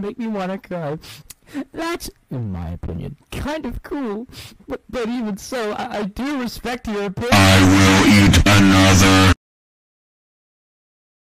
make me want to cry. That's, in my opinion, kind of cool. But even so, I do respect your opinion. I will eat another.